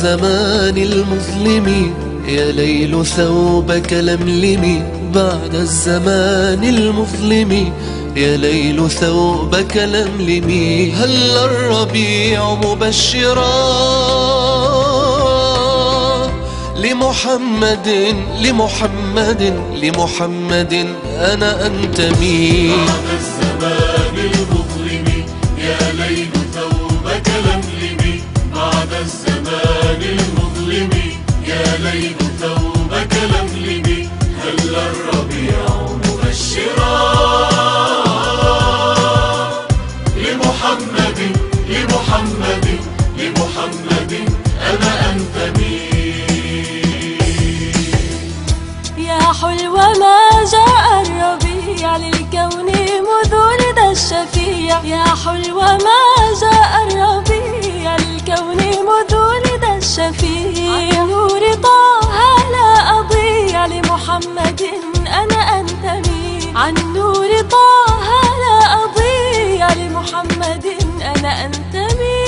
الزمان المظلم يا ليل ثوبك لملمي، بعد الزمان المظلم يا ليل ثوبك لملمي. هل الربيع مبشرا لمحمد لمحمد لمحمد أنا أنتمي. بعد الزمان المظلم يا ليل ثوبك لملمي، بعد الزمان المظلم يا ليل ثوبك لملمي. هل الربيع مبشرا لمحمد لمحمد لمحمد أنا أنتمي. يا حلو ما جاء الربيع للكون مذ ولد الشفيع، يا حلو ما جاء الربيع للكون مذ ولد الشفيع. عن نور طه لا أضيع لمحمد أنا أنتمي، عن نور طه لا أضيع لمحمد أنا أنتمي.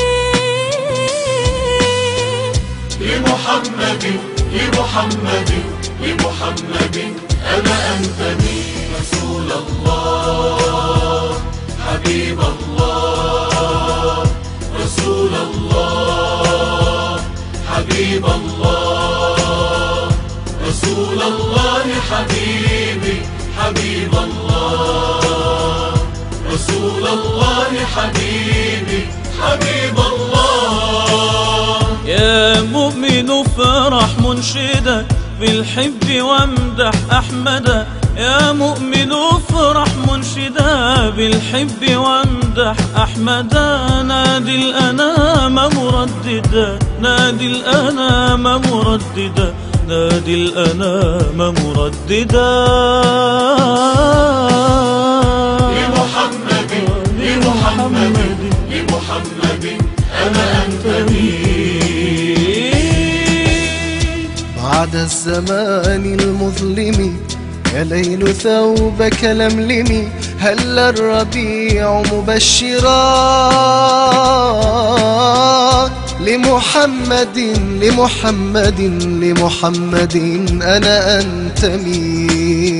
لمحمد لمحمد لمحمد أنا أنتمي. رسول الله حبيب الله، رسول الله حبيب الله، رسول الله حبيبي حبيب الله، رسول الله حبيبي حبيب الله. يا مؤمن افرح منشدا بالحب وامدح أحمدا، يا مؤمن افرح منشدا بالحب وامدح أحمدا. نادي الأنام مرددا، نادي الأنام مرددا، نادي الأنام مرددا. لمحمد لمحمد لمحمد أنا أنتمي. بعد الزمان المظلم يا ليل ثوبك لملمي، هل الربيع مبشرا لمحمد لمحمد لمحمد أنا أنتمي.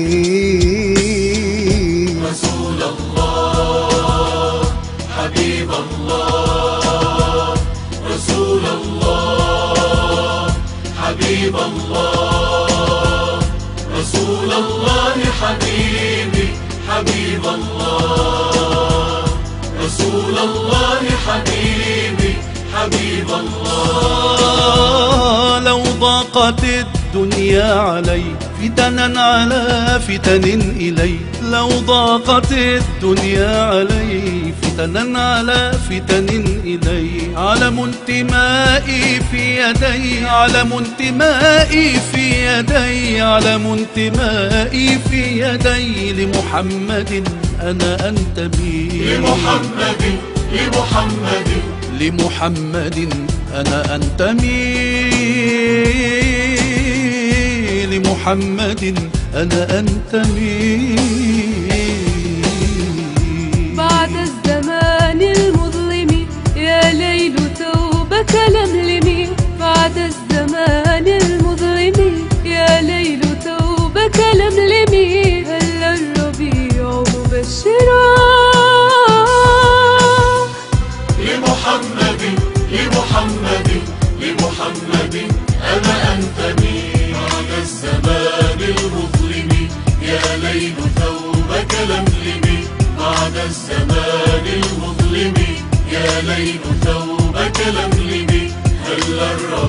رسول الله حبيب الله، رسول الله حبيب الله، رسول الله حبيبي حبيب الله، رسول الله حبيبي حبيب الله. لو ضاقت الدنيا علي فتنا على فتن إلي، لو ضاقت الدنيا علي فتنا على فتن إلي. علم انتمائي في يدي، علم انتمائي في يدي، علم انتمائي في يدي. لمحمد أنا أنتمي، لمحمد لمحمد لمحمد أنا أنتمي، لمحمد أنا أنتمي. بعد الزمان المظلم يا ليل ثوبك لملمي، بعد الزمان المظلم يا ليل ثوبك لملمي. هل الربيع مبشرا لمحمد لمحمد لمحمد أنا أنتمي. بعد الزمان المظلم يا ليل ثوبك لملمي، بعد الزمان المظلم يا ليل ثوبك لملمي. هل